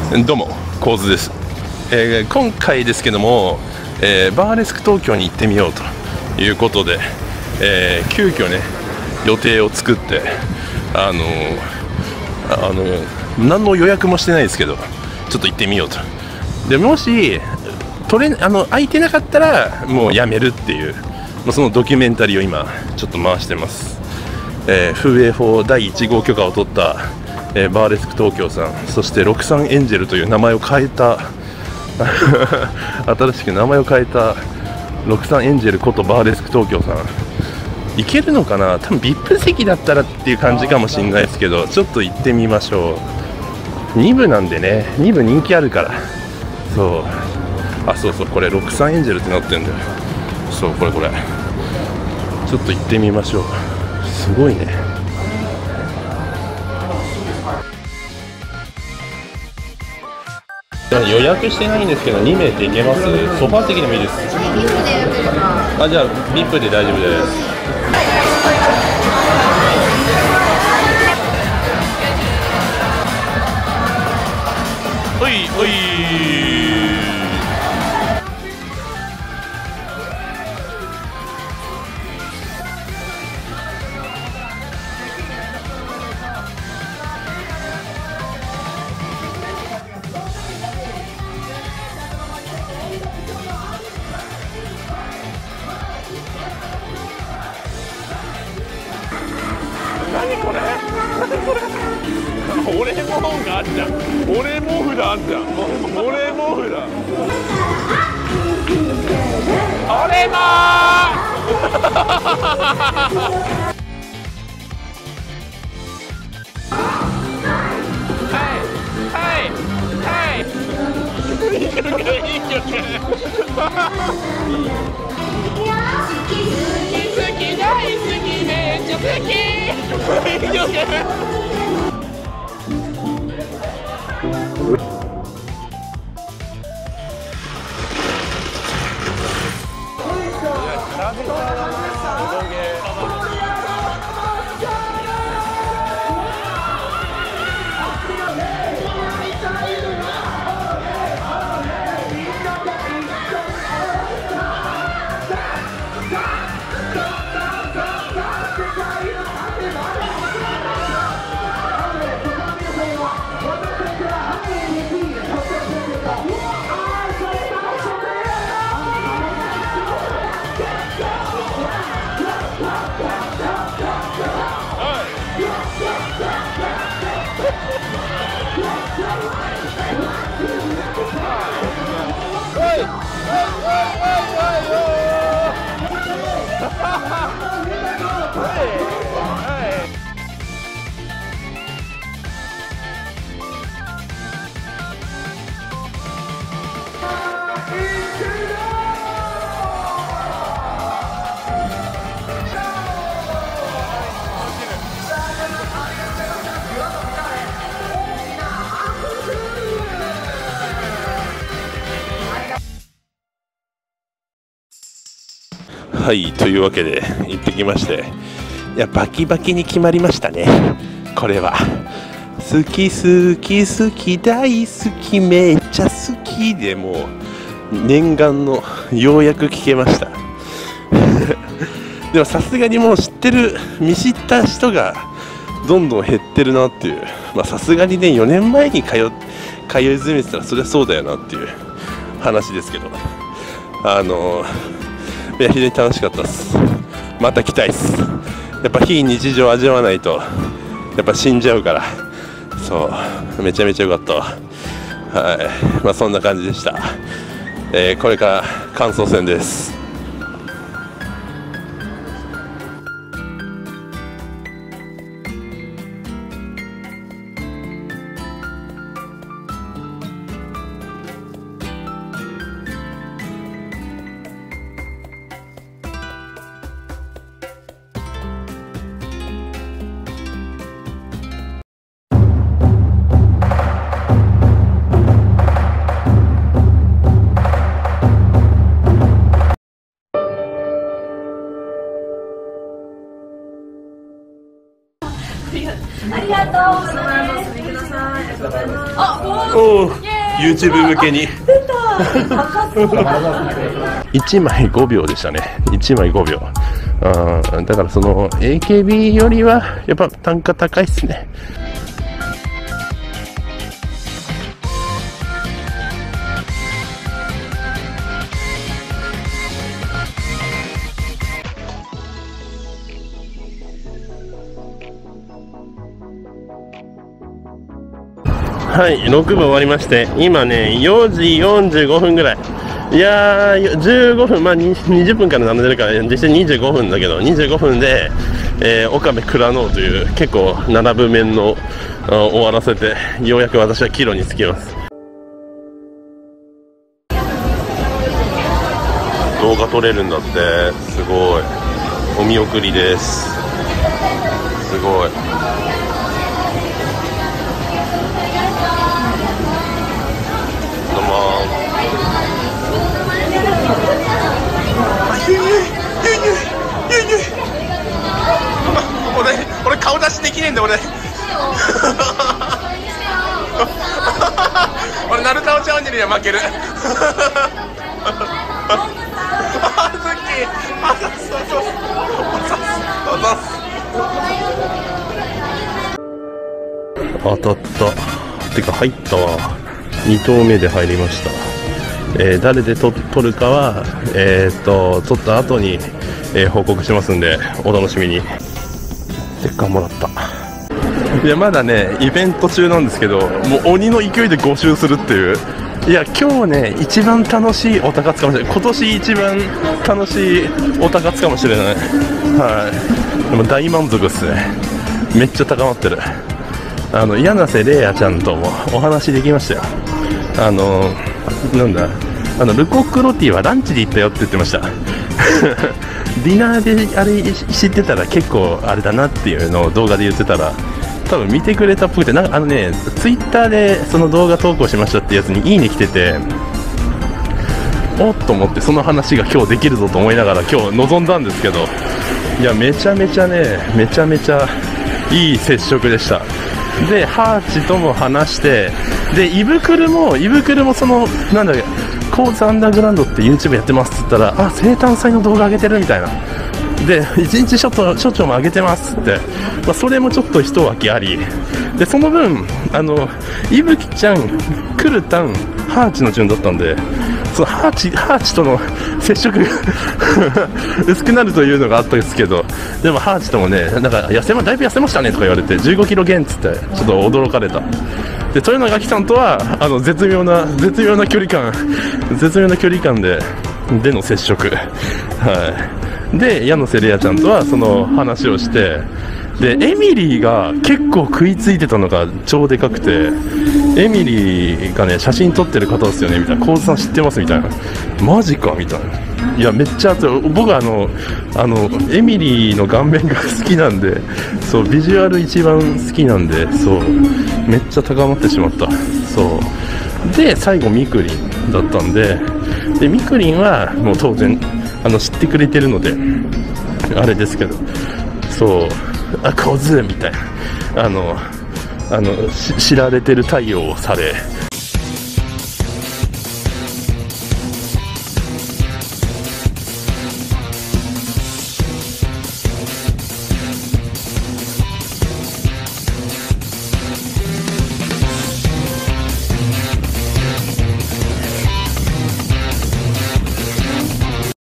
どうも、構図です。今回ですけども、バーレスク東京に行ってみようということで、急遽ね予定を作って何の予約もしてないですけど、ちょっと行ってみようと。でもし空いてなかったらもうやめるっていう、そのドキュメンタリーを今ちょっと回してます。風営法第1号許可を取った、バーレスク東京さん、そしてロクサンエンジェルという名前を変えた新しく名前を変えたロクサンエンジェルことバーレスク東京さん、行けるのかな。多分 VIP 席だったらっていう感じかもしれないですけど、ちょっと行ってみましょう。2部なんでね、2部人気あるから。そう、これロクサンエンジェルってなってるんだよ。そう、これちょっと行ってみましょう。すごいね。予約してないんですけど、2名っていけます？ソファー席でもいいです。じゃあ VIP で大丈夫です。おいおい。何これ俺毛布があるじゃん。俺毛布だあんじゃん。俺毛布だ。俺もいい曲好き大好きめっちゃ好きいい曲。はい、というわけで行ってきまして、いやバキバキに決まりましたね。これは好き好き好き大好きめっちゃ好きで、もう念願のようやく聞けましたでもさすがにもう見知った人がどんどん減ってるなっていう、さすがにね4年前に通い詰めてたらそりゃそうだよなっていう話ですけど、いや非常に楽しかったです。また来たいです。やっぱ非日常味わわないとやっぱ死んじゃうから。そうめちゃめちゃ良かったわ。はい、そんな感じでした。これから感想戦です。 おお、YouTube 向けに1枚5秒でしたね。1枚5秒。だからその AKB よりはやっぱ単価高いっすね。はい、6部終わりまして、今ね、4時45分ぐらい。いやー、15分、まあ、20分から並んでるから、実際25分だけど、25分で、岡部倉野という結構7部面の終わらせて、ようやく私は帰路につきます。動画撮れるんだって、すごい。お見送りです。すごい。俺顔出しできねえんだ俺俺ナルタオチャンネルには負ける当たったてか入ったわ。2投目で入りました。誰で取るかは取った後に、報告しますんでお楽しみに。ステッカーもらった。いやまだねイベント中なんですけど、もう鬼の勢いで5周するっていう。いや今日ね一番楽しいオタ活かもしれない。今年一番楽しいオタ活かもしれない。はい、でも大満足っすね。めっちゃ高まってる。柳瀬玲也ちゃんともお話できましたよ。なんだルコックロティはランチで行ったよって言ってましたディナーであれ知ってたら結構あれだなっていうのを動画で言ってたら多分見てくれたっぽくて、なんかツイッターでその動画投稿しましたってやつにいいね来てて、おっと思ってその話が今日できるぞと思いながら今日臨んだんですけど、いやめちゃめちゃいい接触でした。でハーチとも話して、でイブクルもそのなんだっけコーズアンダーグラウンドって YouTube やってますって言ったら、あ生誕祭の動画上げてるみたいな。で1日ショットも上げてますって、まあ、それもちょっと一脇ありで、その分いぶきちゃんクルタンハーチの順だったんで、そのハーチとの接触が薄くなるというのがあったんですけど、でもハーチともねなんかだいぶ痩せましたねとか言われて15キロ減っつってちょっと驚かれた。で豊永亜希さんとは絶妙な距離感での接触、はい。で柳瀬玲也ちゃんとはその話をして、でエミリーが結構食いついてたのが超でかくて、エミリーがね写真撮ってる方ですよねみたいな、コウズさん知ってますみたいな、マジかみたいな。いやめっちゃ僕はエミリーの顔面が好きなんで、そうビジュアル一番好きなんで、そうめっちゃ高まってしまった。そうで最後みくりんだったんで、みくりんはもう当然知ってくれてるのであれですけど、そう小津みたいな知られてる対応をされ、